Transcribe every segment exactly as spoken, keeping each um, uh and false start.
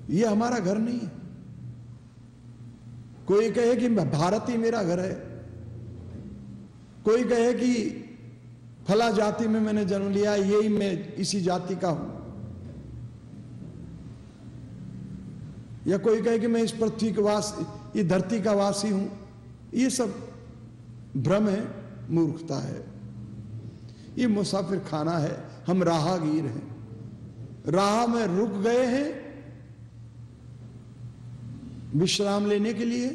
ये हमारा घर नहीं है। कोई कहे कि भारत ही मेरा घर है, कोई कहे कि फला जाति में मैंने जन्म लिया, यही मैं इसी जाति का हूं, या कोई कहे कि मैं इस पृथ्वी के वास ये धरती का वासी हूं। ये सब भ्रम है, मूर्खता है। ये मुसाफिर खाना है, हम राहगीर हैं, राह में रुक गए हैं विश्राम लेने के लिए,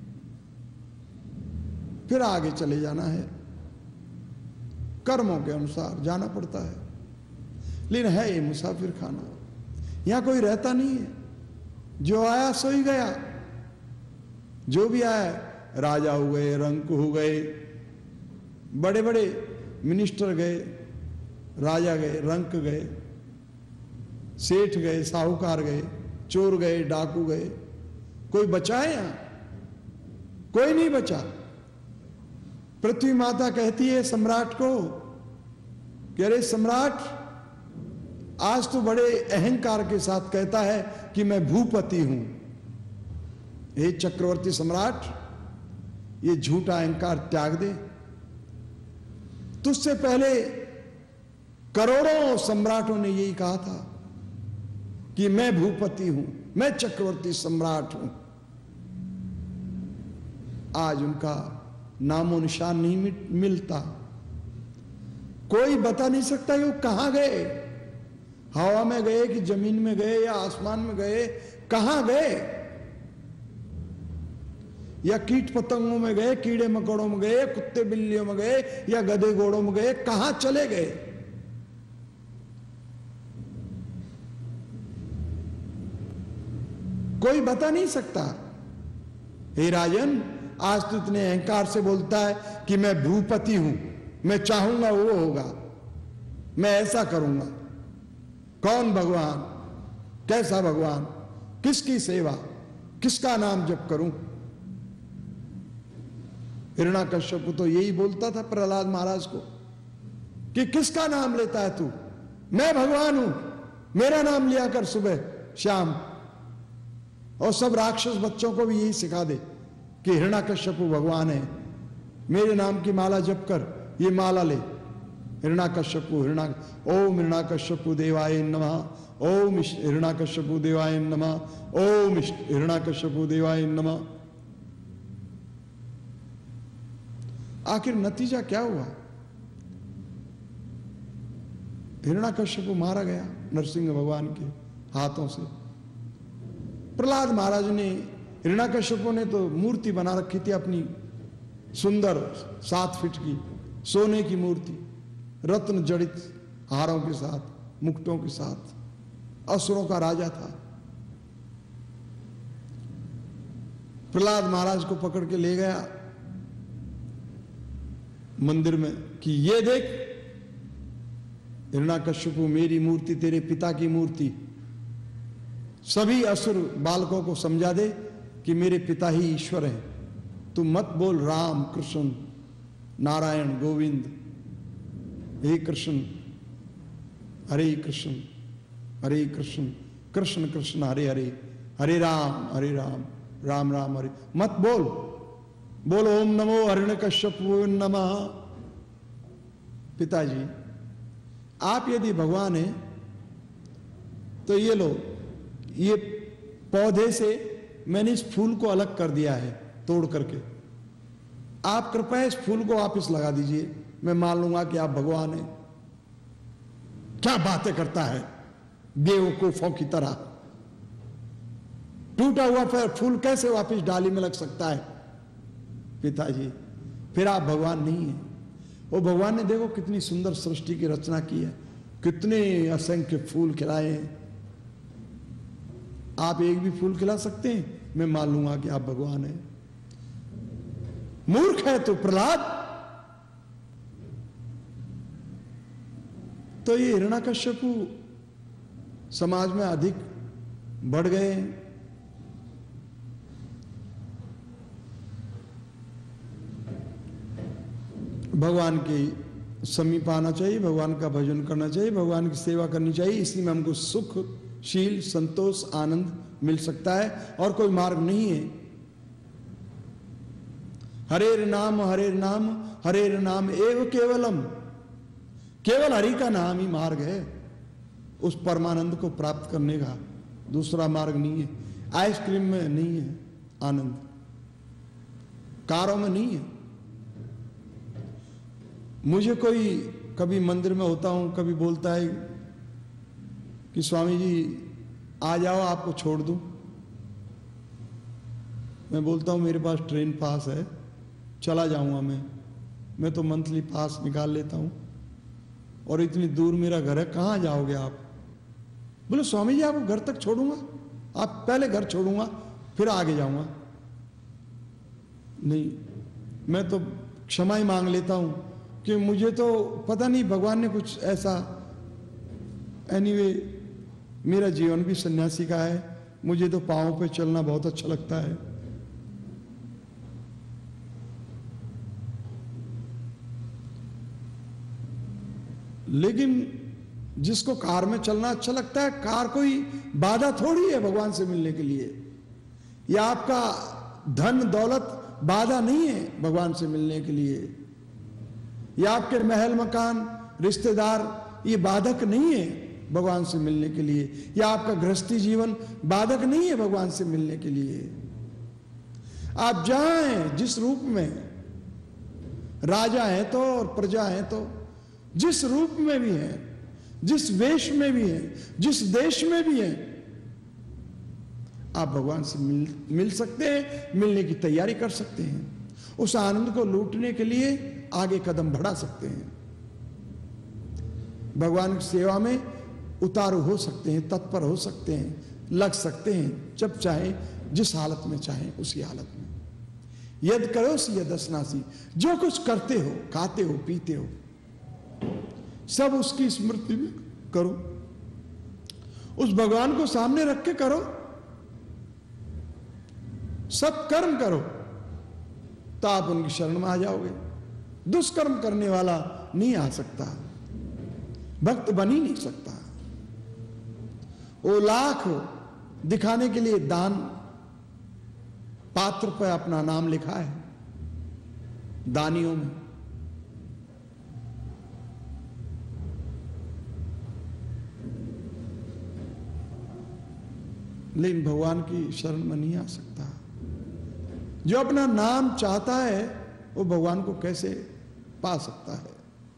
फिर आगे चले जाना है। कर्मों के अनुसार जाना पड़ता है, लेकिन है ये मुसाफिर खाना। यहां कोई रहता नहीं है, जो आया सो ही गया। जो भी आया, राजा हो गए, रंक हो गए, बड़े बड़े मिनिस्टर गए, राजा गए, रंक गए, सेठ गए, साहूकार गए, चोर गए, डाकू गए, कोई बचा है यहां? कोई नहीं बचा। पृथ्वी माता कहती है सम्राट को कि अरे सम्राट, आज तो बड़े अहंकार के साथ कहता है कि मैं भूपति हूं। हे चक्रवर्ती सम्राट, ये झूठा अहंकार त्याग दे। तुझसे पहले करोड़ों सम्राटों ने यही कहा था कि मैं भूपति हूं, मैं चक्रवर्ती सम्राट हूं। आज उनका नामो निशान नहीं मिलता। कोई बता नहीं सकता कि वो कहां गए, हवा में गए कि जमीन में गए या आसमान में गए, कहां गए, या कीट पतंगों में गए, कीड़े मकोड़ों में गए, कुत्ते बिल्लियों में गए, या गधे घोड़ों में गए, कहां चले गए। कोई बता नहीं सकता। हे राजन, आज तो इतने अहंकार से बोलता है कि मैं भूपति हूं, मैं चाहूंगा वो होगा, मैं ऐसा करूंगा। कौन भगवान, कैसा भगवान, किसकी सेवा, किसका नाम जप करूं। हिरण्याकश्यप तो यही बोलता था प्रहलाद महाराज को कि किसका नाम लेता है तू, मैं भगवान हूं, मेरा नाम लिया कर सुबह शाम। और सब राक्षस बच्चों को भी यही सिखा दे कि हिरण्याकश्यप भगवान है, मेरे नाम की माला जप कर, ये माला ले। हिरण्याकश्यप हिरणा ओम हिरण्याकश्यप देवाय नमः, ओम हिरण्याकश्यप देवाय नमः, ओम हिरण्याकश्यप देवाय नमः। आखिर नतीजा क्या हुआ? हिरण्याकश्यप मारा गया नरसिंह भगवान के हाथों से। प्रहलाद महाराज ने, हिरण्याकश्यप ने तो मूर्ति बना रखी थी अपनी सुंदर सात फीट की सोने की मूर्ति, रत्न जड़ित हारों के साथ, मुकुटों के साथ, असुरों का राजा था। प्रहलाद महाराज को पकड़ के ले गया मंदिर में कि ये देख हिरण्याकश्यप, मेरी मूर्ति तेरे पिता की मूर्ति। सभी असुर बालकों को समझा दे कि मेरे पिता ही ईश्वर हैं, तू मत बोल राम कृष्ण नारायण गोविंद, हे कृष्ण हरे कृष्ण हरे कृष्ण कृष्ण कृष्ण हरे हरे, हरे राम हरे राम राम राम हरे, मत बोल। बोल ओम नमो हिरण्यकश्यप नमः। पिताजी, आप यदि भगवान हैं तो ये लो, ये पौधे से मैंने इस फूल को अलग कर दिया है तोड़ करके, आप कृपया इस फूल को वापस लगा दीजिए, मैं मान लूंगा कि आप भगवान हैं। क्या बातें करता है बेवकूफों की तरह। टूटा हुआ फूल कैसे वापस डाली में लग सकता है? पिताजी, फिर आप भगवान नहीं है। वो भगवान ने देखो कितनी सुंदर सृष्टि की रचना की है, कितने असंख्य फूल खिलाए हैं। आप एक भी फूल खिला सकते हैं, मैं मान लूंगा कि आप भगवान हैं। मूर्ख है तो प्रहलाद। तो ये हिरण्याकश्यप समाज में अधिक बढ़ गए हैं। भगवान के समीप आना चाहिए, भगवान का भजन करना चाहिए, भगवान की सेवा करनी चाहिए। इसी में हमको सुख, शील, संतोष, आनंद मिल सकता है और कोई मार्ग नहीं है। हरेर नाम हरेर नाम हरेर नाम एव केवलम, केवल हरि का नाम ही मार्ग है उस परमानंद को प्राप्त करने का, दूसरा मार्ग नहीं है। आइसक्रीम में नहीं है आनंद, कारों में नहीं है। मुझे कोई कभी मंदिर में होता हूं, कभी बोलता है कि स्वामी जी आ जाओ आपको छोड़ दूं, मैं बोलता हूं मेरे पास ट्रेन पास है, चला जाऊंगा मैं मैं तो मंथली पास निकाल लेता हूं और इतनी दूर मेरा घर है, कहां जाओगे आप? बोले स्वामी जी आपको घर तक छोड़ूंगा, आप पहले घर छोड़ूंगा फिर आगे जाऊंगा। नहीं, मैं तो क्षमा ही मांग लेता हूं कि मुझे तो पता नहीं भगवान ने कुछ ऐसा, एनीवे मेरा जीवन भी सन्यासी का है, मुझे तो पांवों पे चलना बहुत अच्छा लगता है। लेकिन जिसको कार में चलना अच्छा लगता है, कार कोई बाधा थोड़ी है भगवान से मिलने के लिए, या आपका धन दौलत बाधा नहीं है भगवान से मिलने के लिए, या आपके महल मकान रिश्तेदार ये बाधक नहीं है भगवान से मिलने के लिए, या आपका गृहस्थी जीवन बाधक नहीं है भगवान से मिलने के लिए। आप जहां हैं, जिस रूप में, राजा हैं तो और प्रजा हैं तो, जिस रूप में भी हैं, जिस वेश में भी हैं, जिस देश में भी हैं, आप भगवान से मिल मिल सकते हैं, मिलने की तैयारी कर सकते हैं, उस आनंद को लूटने के लिए आगे कदम बढ़ा सकते हैं, भगवान की सेवा में उतारू हो सकते हैं, तत्पर हो सकते हैं, लग सकते हैं, जब चाहे, जिस हालत में चाहे उसी हालत में। यद करो सी यदस्नासी, जो कुछ करते हो, खाते हो, पीते हो, सब उसकी स्मृति में करो, उस भगवान को सामने रख के करो, सब कर्म करो, तो आप उनकी शरण में आ जाओगे। दुष्कर्म करने वाला नहीं आ सकता, भक्त बन ही नहीं सकता। वो लाख दिखाने के लिए दान पात्र पर अपना नाम लिखा है दानियों में, लेकिन भगवान की शरण में नहीं आ सकता। जो अपना नाम चाहता है वो भगवान को कैसे पा सकता है?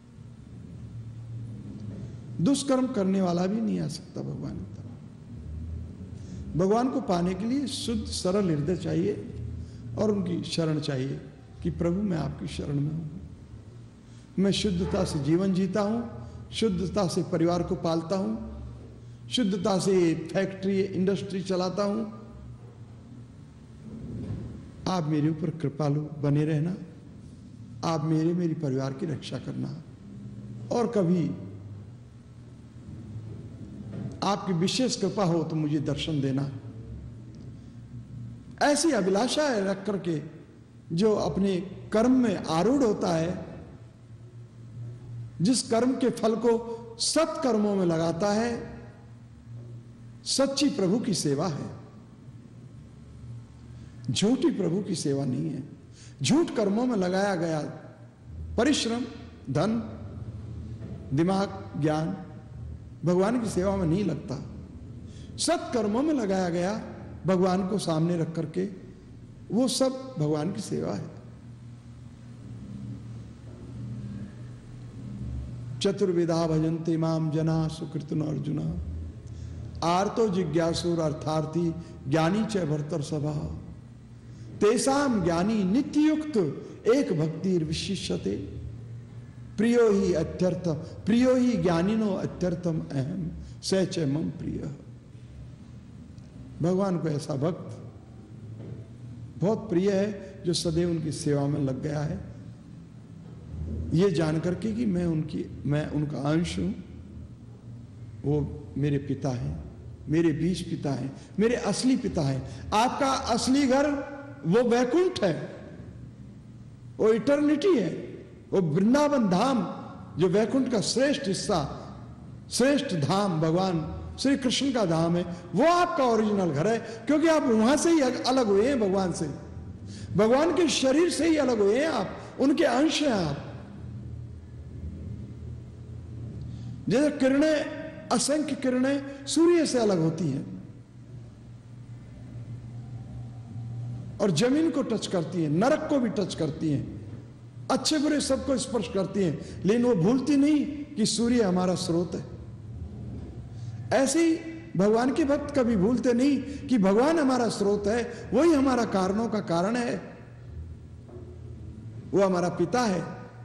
दुष्कर्म करने वाला भी नहीं आ सकता भगवान की तरफ। भगवान को पाने के लिए शुद्ध सरल हृदय चाहिए और उनकी शरण चाहिए कि प्रभु मैं आपकी शरण में हूं, मैं शुद्धता से जीवन जीता हूं, शुद्धता से परिवार को पालता हूं, शुद्धता से फैक्ट्री इंडस्ट्री चलाता हूं, आप मेरे ऊपर कृपालु बने रहना, आप मेरे मेरी परिवार की रक्षा करना, और कभी आपकी विशेष कृपा हो तो मुझे दर्शन देना। ऐसी अभिलाषा है रख करके जो अपने कर्म में आरूढ़ होता है, जिस कर्म के फल को सत्कर्मों में लगाता है, सच्ची प्रभु की सेवा है, झूठी प्रभु की सेवा नहीं है। झूठ कर्मों में लगाया गया परिश्रम, धन, दिमाग, ज्ञान भगवान की सेवा में नहीं लगता। सत्कर्मों में लगाया गया भगवान को सामने रख करके, वो सब भगवान की सेवा है। चतुर्विधा भजन्ते माम जना सुकृतन अर्जुना, आर्तो जिज्ञासुर अर्थार्थी ज्ञानी च भर्तर सभा, तेसाम ज्ञानी नित्ययुक्त एक भक्ति विशिष्यते, प्रियो ही अत्यर्थ प्रियो ही ज्ञानिनो अत्यर्थम अहम स च मम प्रिय। भगवान को ऐसा भक्त बहुत प्रिय है जो सदैव उनकी सेवा में लग गया है, ये जान करके कि मैं उनकी मैं उनका अंश हूं, वो मेरे पिता हैं, मेरे बीज पिता हैं, मेरे असली पिता हैं। आपका असली घर वो वैकुंठ है, वो इटर्निटी है, वो वृंदावन धाम जो वैकुंठ का श्रेष्ठ हिस्सा, श्रेष्ठ धाम भगवान श्री कृष्ण का धाम है, वो आपका ओरिजिनल घर है, क्योंकि आप वहां से ही अलग हुए हैं, भगवान से, भगवान के शरीर से ही अलग हुए हैं आप, उनके अंश हैं आप। जैसे किरणें, असंख्य किरणें सूर्य से अलग होती हैं और जमीन को टच करती हैं, नरक को भी टच करती हैं, अच्छे बुरे सबको स्पर्श करती हैं, लेकिन वो भूलती नहीं कि सूर्य हमारा स्रोत है। ऐसे ही भगवान के भक्त कभी भूलते नहीं कि भगवान हमारा स्रोत है, वही हमारा कारणों का कारण है, वो हमारा पिता है।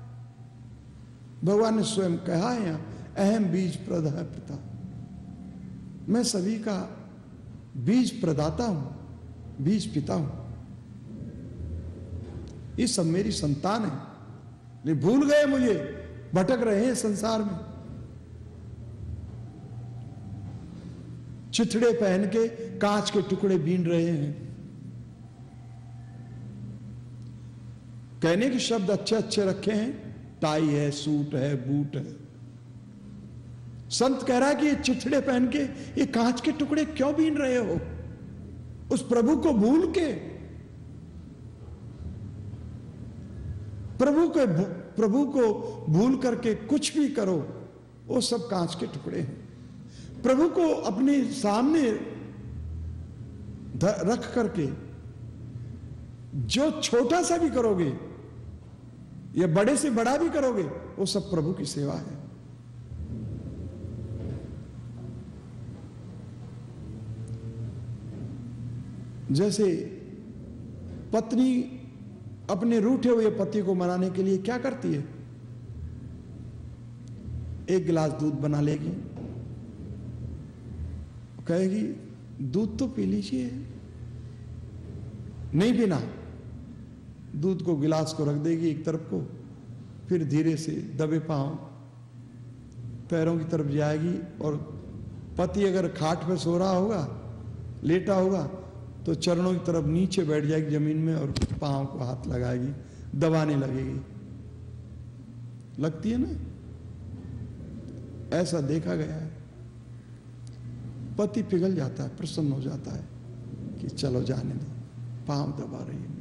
भगवान ने स्वयं कहा है यहां, अहम बीज प्रदा पिता, मैं सभी का बीज प्रदाता हूं, बीज पिता हूं, ये सब मेरी संतान है, लेकिन भूल गए मुझे, भटक रहे हैं संसार में, चिथड़े पहन के कांच के टुकड़े बीन रहे हैं। कहने के शब्द अच्छे अच्छे रखे हैं, टाई है, सूट है, बूट है। संत कह रहा है कि ये चिथड़े पहन के ये कांच के टुकड़े क्यों बीन रहे हो? उस प्रभु को भूल के, प्रभु को प्रभु को भूल करके कुछ भी करो, वो सब कांच के टुकड़े हैं। प्रभु को अपने सामने रख करके जो छोटा सा भी करोगे या बड़े से बड़ा भी करोगे, वो सब प्रभु की सेवा है। जैसे पत्नी अपने रूठे हुए पति को मनाने के लिए क्या करती है? एक गिलास दूध बना लेगी, कहेगी दूध तो पी लीजिए, नहीं पीना, दूध को गिलास को रख देगी एक तरफ को, फिर धीरे से दबे पांव पैरों की तरफ जाएगी, और पति अगर खाट पे सो रहा होगा, लेटा होगा, तो चरणों की तरफ नीचे बैठ जाएगी जमीन में और पांव को हाथ लगाएगी, दबाने लगेगी। लगती है ना? ऐसा देखा गया है। पति पिघल जाता है, प्रसन्न हो जाता है कि चलो जाने दो, पांव दबा रही है।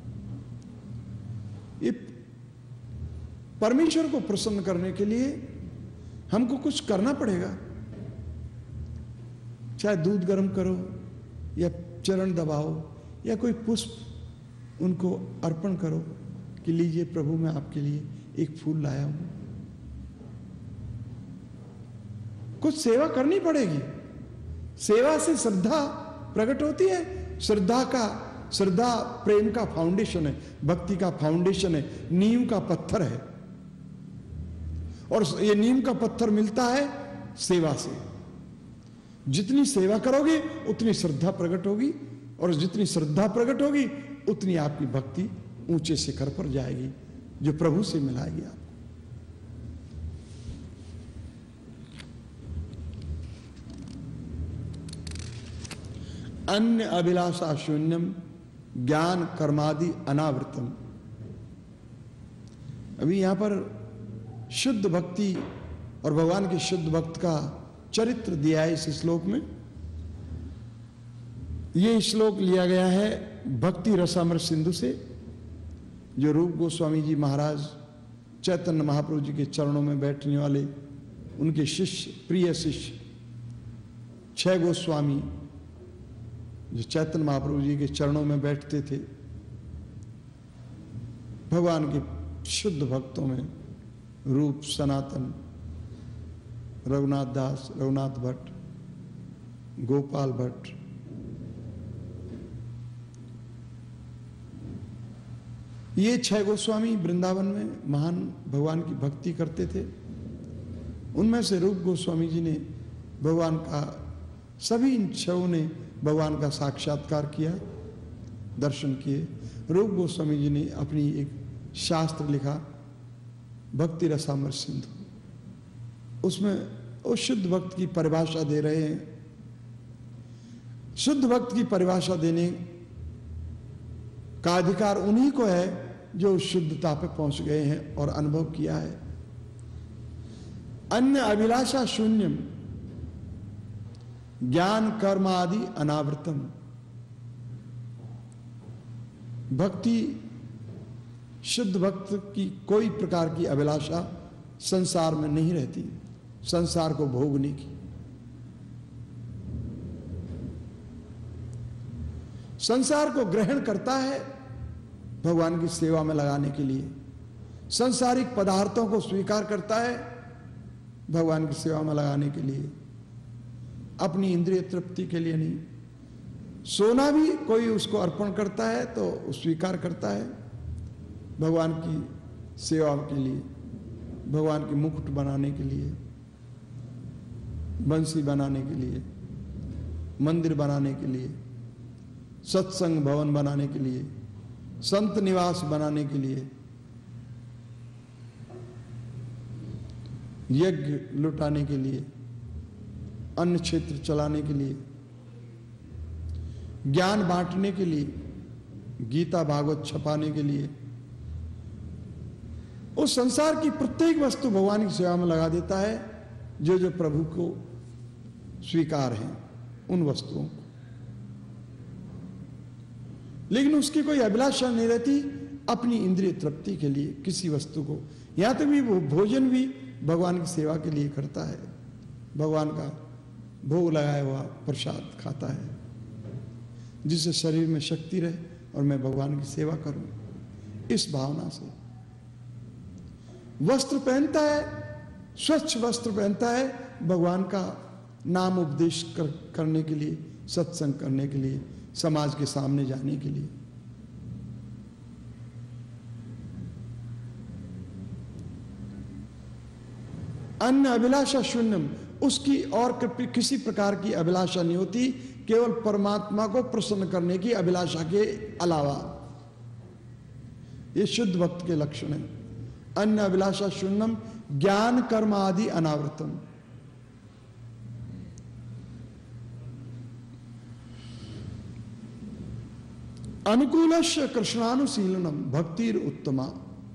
ये परमेश्वर को प्रसन्न करने के लिए हमको कुछ करना पड़ेगा, चाहे दूध गर्म करो या चरण दबाओ या कोई पुष्प उनको अर्पण करो कि लीजिए प्रभु, मैं आपके लिए एक फूल लाया हूं। कुछ सेवा करनी पड़ेगी। सेवा से श्रद्धा प्रकट होती है। श्रद्धा का श्रद्धा प्रेम का फाउंडेशन है, भक्ति का फाउंडेशन है, नींव का पत्थर है, और ये नींव का पत्थर मिलता है सेवा से। जितनी सेवा करोगे उतनी श्रद्धा प्रकट होगी, और जितनी श्रद्धा प्रकट होगी उतनी आपकी भक्ति ऊंचे शिखर पर जाएगी, जो प्रभु से मिलाएगी आपको। अन्य अभिलाषा शून्यम ज्ञान कर्मादि अनावृतम। अभी यहां पर शुद्ध भक्ति और भगवान के शुद्ध भक्त का चरित्र दिया है इस श्लोक में। यह श्लोक लिया गया है भक्ति रसामृत सिंधु से, जो रूप गोस्वामी जी महाराज चैतन्य महाप्रभु जी के चरणों में बैठने वाले उनके शिष्य, प्रिय शिष्य छह गोस्वामी जो चैतन्य महाप्रभु जी के चरणों में बैठते थे। भगवान के शुद्ध भक्तों में रूप सनातन, रघुनाथ दास, रघुनाथ भट्ट, गोपाल भट्ट, ये छह गोस्वामी वृंदावन में महान भगवान की भक्ति करते थे। उनमें से रूप गोस्वामी जी ने भगवान का, सभी इन छहों ने भगवान का साक्षात्कार किया, दर्शन किए। रूप गोस्वामी जी ने अपनी एक शास्त्र लिखा भक्ति रसामृत सिंधु। उसमें वो शुद्ध भक्त की परिभाषा दे रहे हैं। शुद्ध भक्त की परिभाषा देने का अधिकार उन्हीं को है जो शुद्धता पे पहुंच गए हैं और अनुभव किया है। अन्य अभिलाषा शून्यम, ज्ञान कर्म आदि अनावृतम। भक्ति, शुद्ध भक्त की कोई प्रकार की अभिलाषा संसार में नहीं रहती, संसार को भोगने की। संसार को ग्रहण करता है भगवान की सेवा में लगाने के लिए, सांसारिक पदार्थों को स्वीकार करता है भगवान की सेवा में लगाने के लिए, अपनी इंद्रिय तृप्ति के लिए नहीं। सोना भी कोई उसको अर्पण करता है तो स्वीकार करता है भगवान की सेवा के लिए, भगवान की मुकुट बनाने के लिए, बंसी बनाने के लिए, मंदिर बनाने के लिए, सत्संग भवन बनाने के लिए, संत निवास बनाने के लिए, यज्ञ लुटाने के लिए, अन्न क्षेत्र चलाने के लिए, ज्ञान बांटने के लिए, गीता भागवत छपाने के लिए। उस संसार की प्रत्येक वस्तु भगवान की सेवा में लगा देता है, जो जो प्रभु को स्वीकार है उन वस्तुओं को। लेकिन उसकी कोई अभिलाषा नहीं रहती अपनी इंद्रिय तृप्ति के लिए किसी वस्तु को। यहां तक भी वो भोजन भी भगवान की सेवा के लिए करता है, भगवान का भोग लगाया हुआ प्रसाद खाता है, जिससे शरीर में शक्ति रहे और मैं भगवान की सेवा करूं, इस भावना से। वस्त्र पहनता है, स्वच्छ वस्त्र पहनता है भगवान का नाम उपदेश कर, करने के लिए, सत्संग करने के लिए, समाज के सामने जाने के लिए। अन्य अभिलाषा शून्यम, उसकी और किसी प्रकार की अभिलाषा नहीं होती, केवल परमात्मा को प्रसन्न करने की अभिलाषा के अलावा। ये शुद्ध भक्त के लक्षण है। अन्य अभिलाषा शून्यम ज्ञान कर्म आदि अनावृतम। अनुकूलस्य कृष्णानुशीलनम भक्तिर उत्तमा।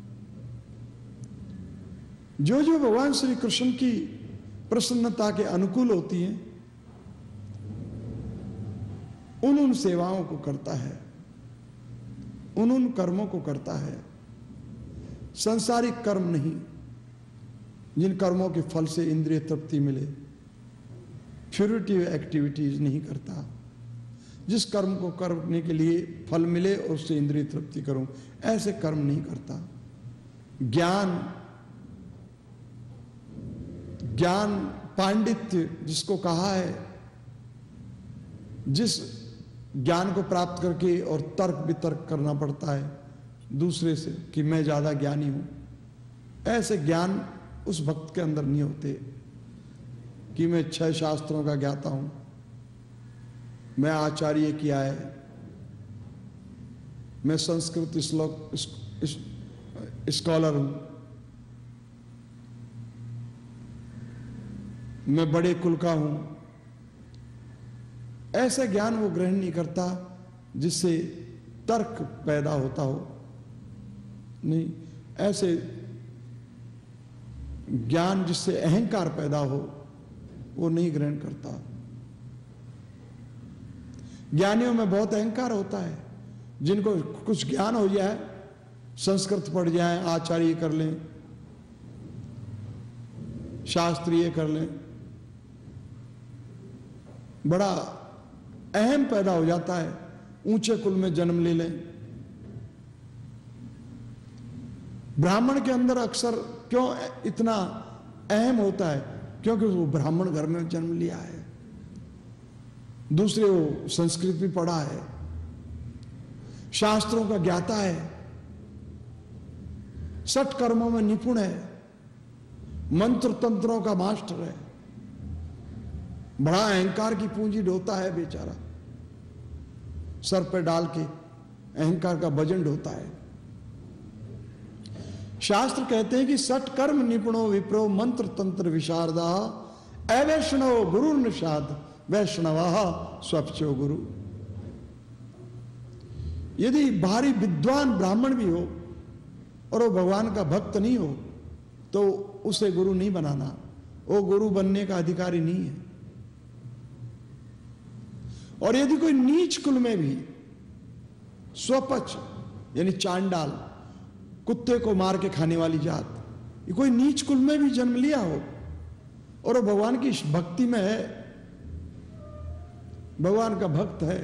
जो जो भगवान श्री कृष्ण की प्रसन्नता के अनुकूल होती हैं, उन उन सेवाओं को करता है, उन उन कर्मों को करता है। सांसारिक कर्म नहीं, जिन कर्मों के फल से इंद्रिय तृप्ति मिले, फ्यूरिटिव एक्टिविटीज नहीं करता। जिस कर्म को करने के लिए फल मिले और उससे इंद्रिय तृप्ति करूं, ऐसे कर्म नहीं करता। ज्ञान ज्ञान पांडित्य जिसको कहा है, जिस ज्ञान को प्राप्त करके और तर्क वितर्क करना पड़ता है दूसरे से कि मैं ज्यादा ज्ञानी हूं, ऐसे ज्ञान उस भक्त के अंदर नहीं होते कि मैं छह शास्त्रों का ज्ञाता हूं, मैं आचार्य किया है, मैं संस्कृत श्लोक स्कॉलर हूं, मैं बड़े कुल का हूं। ऐसे ज्ञान वो ग्रहण नहीं करता जिससे तर्क पैदा होता हो। नहीं, ऐसे ज्ञान जिससे अहंकार पैदा हो वो नहीं ग्रहण करता। ज्ञानियों में बहुत अहंकार होता है। जिनको कुछ ज्ञान हो जाए, संस्कृत पढ़ जाए, आचार्य कर लें, शास्त्रीय कर लें, बड़ा अहम पैदा हो जाता है, ऊंचे कुल में जन्म ले लें। ब्राह्मण के अंदर अक्सर क्यों इतना अहम होता है? क्योंकि वो ब्राह्मण घर में जन्म लिया है, दूसरे वो संस्कृत भी पढ़ा है, शास्त्रों का ज्ञाता है, सठ कर्मों में निपुण है, मंत्र तंत्रों का मास्टर है। बड़ा अहंकार की पूंजी ढोता है बेचारा, सर पे डाल के अहंकार का वजन ढोता है। शास्त्र कहते हैं कि सठ कर्म निपुणो विप्रो मंत्र तंत्र विशारदा अवैष्णव गुरु निषाद वैष्णवा स्वप्चो गुरु। यदि भारी विद्वान ब्राह्मण भी हो और वो भगवान का भक्त नहीं हो तो उसे गुरु नहीं बनाना, वो गुरु बनने का अधिकारी नहीं है। और यदि कोई नीच कुल में भी स्वपच यानी चांडाल, कुत्ते को मार के खाने वाली जात, ये कोई नीच कुल में भी जन्म लिया हो और वो भगवान की भक्ति में है, भगवान का भक्त है,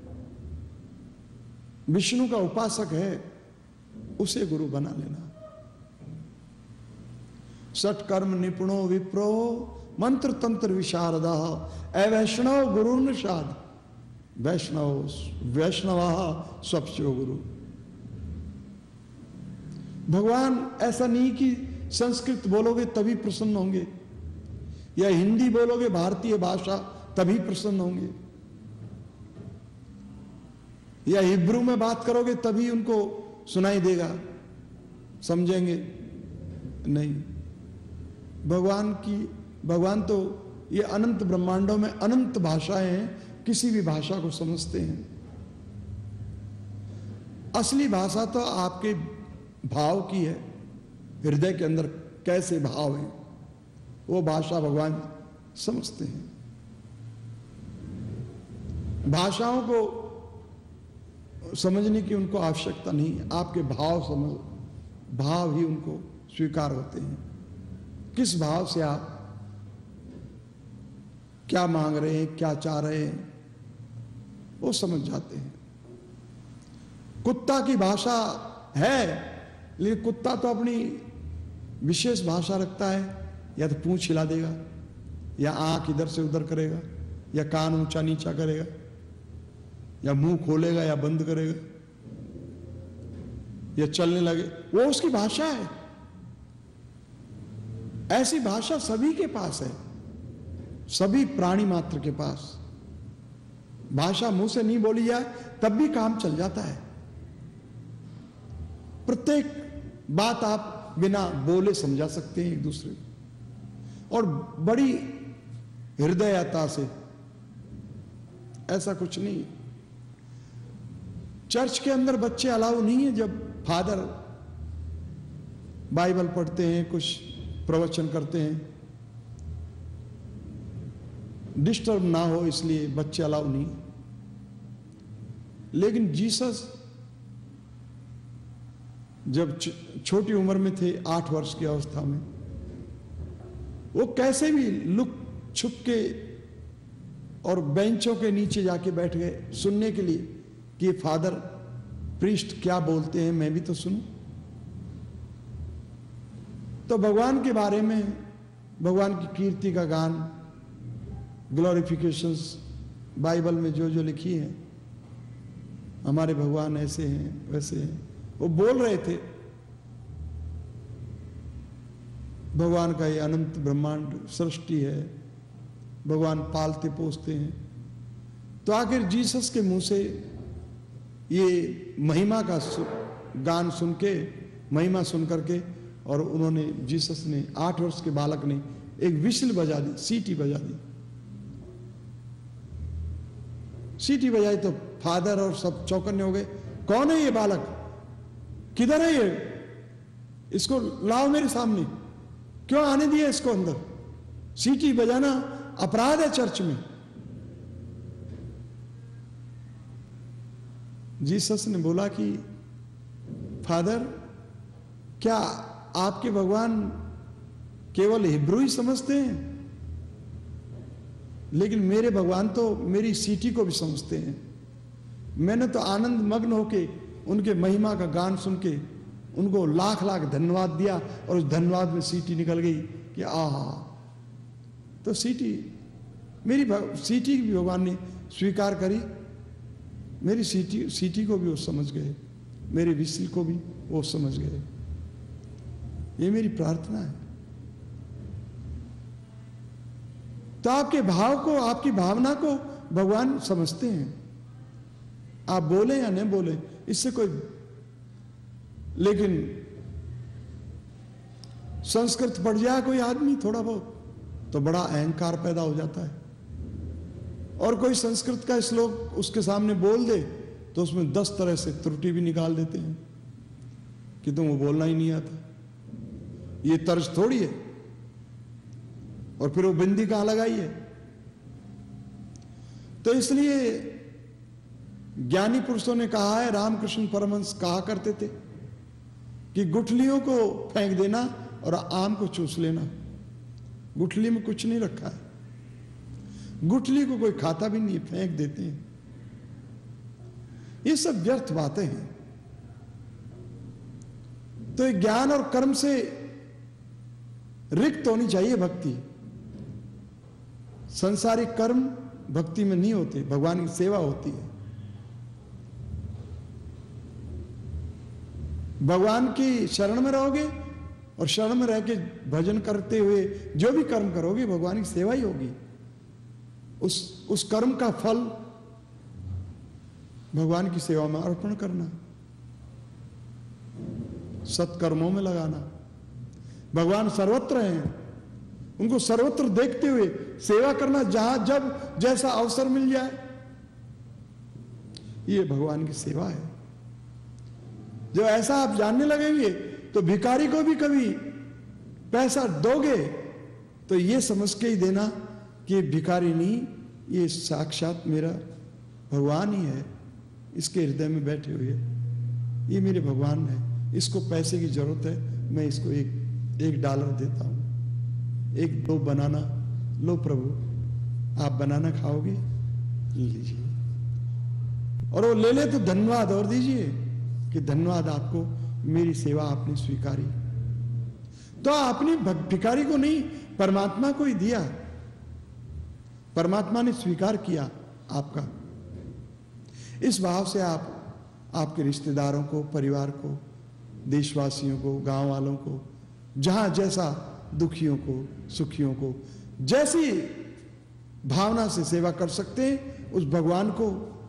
विष्णु का उपासक है, उसे गुरु बना लेना। सत्कर्म निपुणो विप्रो मंत्र तंत्र विशारदा अवैष्णव गुरु निषाद वैष्णव वैष्णव स्वप्स्यो गुरु। भगवान ऐसा नहीं कि संस्कृत बोलोगे तभी प्रसन्न होंगे या हिंदी बोलोगे भारतीय भाषा तभी प्रसन्न होंगे या हिब्रू में बात करोगे तभी उनको सुनाई देगा, समझेंगे नहीं। भगवान की भगवान तो ये अनंत ब्रह्मांडों में अनंत भाषाएं हैं, किसी भी भाषा को समझते हैं। असली भाषा तो आपके भाव की है, हृदय के अंदर कैसे भाव हैं, वो भाषा भगवान समझते हैं। भाषाओं को समझने की उनको आवश्यकता नहीं है, आपके भाव समझ, भाव ही उनको स्वीकार होते हैं। किस भाव से आप क्या मांग रहे हैं, क्या चाह रहे हैं, वो समझ जाते हैं। कुत्ता की भाषा है, लेकिन कुत्ता तो अपनी विशेष भाषा रखता है, या तो पूंछ हिला देगा, या आंख इधर से उधर करेगा, या कान ऊंचा नीचा करेगा, या मुंह खोलेगा या बंद करेगा, या चलने लगे, वो उसकी भाषा है। ऐसी भाषा सभी के पास है, सभी प्राणी मात्र के पास। भाषा मुंह से नहीं बोली जाए तब भी काम चल जाता है। प्रत्येक बात आप बिना बोले समझा सकते हैं एक दूसरे को, और बड़ी हृदयता से। ऐसा कुछ नहीं। चर्च के अंदर बच्चे अलाउ नहीं है, जब फादर बाइबल पढ़ते हैं, कुछ प्रवचन करते हैं, डिस्टर्ब ना हो इसलिए बच्चे अलाउ नहीं। लेकिन जीसस जब छोटी उम्र में थे, आठ वर्ष की अवस्था में, वो कैसे भी लुक छुप के और बेंचों के नीचे जाके बैठ गए सुनने के लिए कि फादर प्रीस्ट क्या बोलते हैं, मैं भी तो सुनूं। तो भगवान के बारे में, भगवान की कीर्ति का गान, ग्लोरिफिकेशंस बाइबल में जो जो लिखी है, हमारे भगवान ऐसे हैं वैसे हैं, वो बोल रहे थे। भगवान का ये अनंत ब्रह्मांड सृष्टि है, भगवान पालते पोसते हैं। तो आखिर जीसस के मुंह से ये महिमा का गान सुन के, महिमा सुन करके, और उन्होंने, जीसस ने, आठ वर्ष के बालक ने एक विसल बजा दी, सीटी बजा दी। सीटी बजाई तो फादर और सब चौकन्ने हो गए। कौन है ये बालक, किधर है ये, इसको लाओ मेरे सामने, क्यों आने दिया इसको अंदर। सीटी बजाना अपराध है चर्च में। जीसस ने बोला कि फादर, क्या आपके भगवान केवल हिब्रू ही समझते हैं? लेकिन मेरे भगवान तो मेरी सीटी को भी समझते हैं। मैंने तो आनंद मग्न होके उनके महिमा का गान सुन के उनको लाख लाख धन्यवाद दिया, और उस धन्यवाद में सीटी निकल गई कि आहा। तो सीटी, मेरी सीटी भी भगवान ने स्वीकार करी, मेरी सीटी सीटी को भी वो समझ गए, मेरे विसल को भी वो समझ गए। ये मेरी प्रार्थना है। तो आपके भाव को, आपकी भावना को भगवान समझते हैं, आप बोले या नहीं बोले, इससे कोई। लेकिन संस्कृत पढ़ जाए कोई आदमी थोड़ा बहुत, तो बड़ा अहंकार पैदा हो जाता है। और कोई संस्कृत का श्लोक उसके सामने बोल दे तो उसमें दस तरह से त्रुटि भी निकाल देते हैं कि तुमको बोलना ही नहीं आता, ये तर्ज थोड़ी है। और फिर वो बिंदी कहां लगाई है। तो इसलिए ज्ञानी पुरुषों ने कहा है, रामकृष्ण परमहंस कहा करते थे कि गुठलियों को फेंक देना और आम को चूस लेना। गुठली में कुछ नहीं रखा है, गुठली को कोई खाता भी नहीं, फेंक देते हैं। ये सब व्यर्थ बातें हैं। तो ज्ञान और कर्म से रिक्त होनी चाहिए भक्ति। संसारिक कर्म भक्ति में नहीं होते, भगवान की सेवा होती है। भगवान की शरण में रहोगे और शरण में रह के भजन करते हुए जो भी कर्म करोगे भगवान की सेवा ही होगी। उस उस कर्म का फल भगवान की सेवा में अर्पण करना, सत्कर्मों में लगाना। भगवान सर्वत्र हैं, उनको सर्वत्र देखते हुए सेवा करना, जहां जब जैसा अवसर मिल जाए। ये भगवान की सेवा है। जो ऐसा आप जानने लगेंगे तो भिखारी को भी कभी पैसा दोगे तो ये समझ के ही देना कि भिखारी नहीं, ये साक्षात मेरा भगवान ही है, इसके हृदय में बैठे हुए, ये मेरे भगवान है, इसको पैसे की जरूरत है, मैं इसको एक एक डॉलर देता हूं, एक दो बनाना लो प्रभु, आप बनाना खाओगे, लीजिए। और वो ले ले तो धन्यवाद और दीजिए कि धन्यवाद आपको, मेरी सेवा आपने स्वीकारी। तो आपने भिखारी को नहीं, परमात्मा को ही दिया, परमात्मा ने स्वीकार किया आपका। इस भाव से आप आपके रिश्तेदारों को, परिवार को, देशवासियों को, गांव वालों को, जहां जैसा, दुखियों को, सुखियों को जैसी भावना से सेवा कर सकते हैं, उस भगवान को,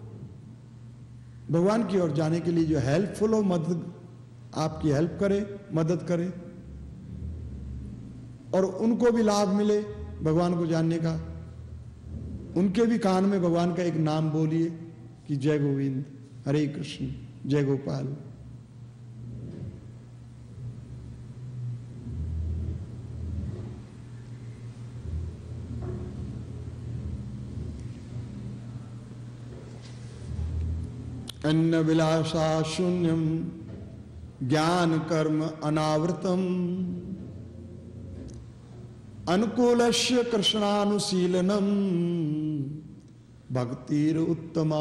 भगवान की ओर जाने के लिए जो हेल्पफुल हो, मदद, आपकी हेल्प करे, मदद करे और उनको भी लाभ मिले भगवान को जानने का। उनके भी कान में भगवान का एक नाम बोलिए कि जय गोविंद, हरे कृष्ण, जय गोपाल। अन्न विलासा शून्यम ज्ञान कर्म अनावृतम अनुकूलस्य कृष्णानुशीलनम भक्तिर उत्तमा।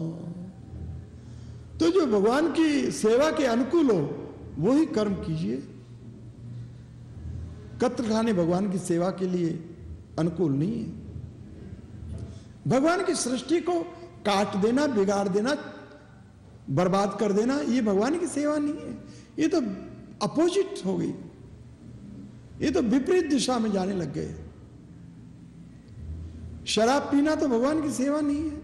तो जो भगवान की सेवा के अनुकूल हो वो ही कर्म कीजिए। कत्र खाने भगवान की सेवा के लिए अनुकूल नहीं है। भगवान की सृष्टि को काट देना, बिगाड़ देना, बर्बाद कर देना, ये भगवान की सेवा नहीं है। ये तो अपोजिट हो गई, ये तो विपरीत दिशा में जाने लग गए। शराब पीना तो भगवान की सेवा नहीं है,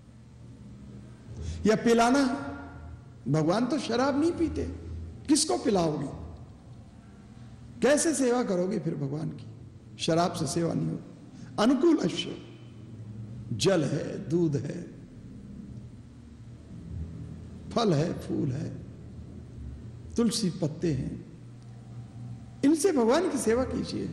या पिलाना। भगवान तो शराब नहीं पीते, किसको पिलाओगे? कैसे सेवा करोगे फिर भगवान की? शराब से सेवा नहीं होगी। अनुकूल अश्य, जल है, दूध है, फल है, फूल है, तुलसी पत्ते हैं, इनसे भगवान की सेवा कीजिए।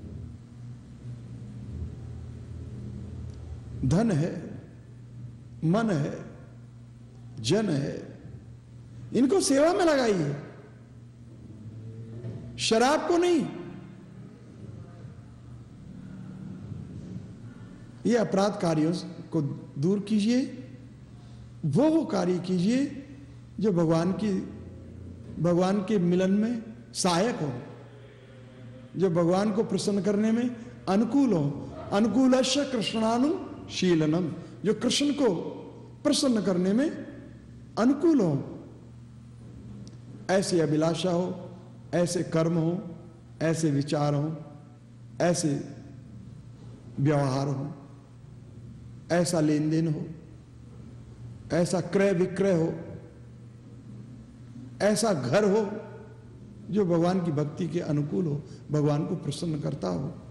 धन है, मन है, जन है, इनको सेवा में लगाइए, शराब को नहीं। ये अपराध कार्यों को दूर कीजिए, वो वो कार्य कीजिए जो भगवान की भगवान के मिलन में सहायक हो, जो भगवान को प्रसन्न करने में अनुकूल हो। अनुकूलस्य कृष्णानुशीलनम, जो कृष्ण को प्रसन्न करने में अनुकूल हो, ऐसी अभिलाषा हो, ऐसे कर्म हो, ऐसे विचार हो, ऐसे व्यवहार हो, ऐसा लेन देन हो, ऐसा क्रय विक्रय हो, ऐसा घर हो जो भगवान की भक्ति के अनुकूल हो, भगवान को प्रसन्न करता हो।